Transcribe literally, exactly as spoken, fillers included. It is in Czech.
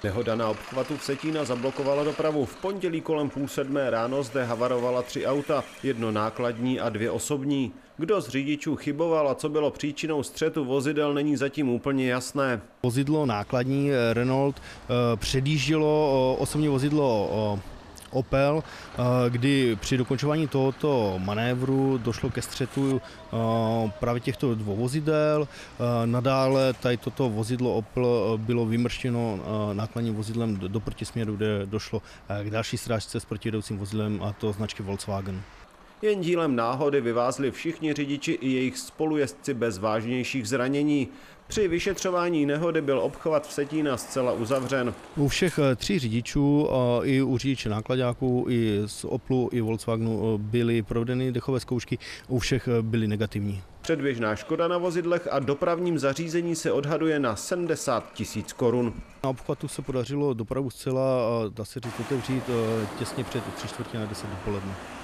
Nehoda na obchvatu Vsetína zablokovala dopravu. V pondělí kolem půl sedmé ráno zde havarovala tři auta, jedno nákladní a dvě osobní. Kdo z řidičů chyboval a co bylo příčinou střetu vozidel, není zatím úplně jasné. Vozidlo nákladní Renault předjíždělo osobní vozidlo Opel, kdy při dokončování tohoto manévru došlo ke střetu právě těchto dvou vozidel. Nadále tady toto vozidlo Opel bylo vymrštěno nákladním vozidlem do protisměru, kde došlo k další srážce s protijedoucím vozidlem, a to značky Volkswagen. Jen dílem náhody vyvázli všichni řidiči i jejich spolujezdci bez vážnějších zranění. Při vyšetřování nehody byl obchvat Vsetína zcela uzavřen. U všech tří řidičů, i u řidiče nákladáků, i z Oplu, i Volkswagenu byly provedeny dechové zkoušky, u všech byly negativní. Předběžná škoda na vozidlech a dopravním zařízení se odhaduje na sedmdesát tisíc korun. Na obchvatu se podařilo dopravu zcela, dá se říct, otevřít těsně před tři čtvrtě na deset dopoledne.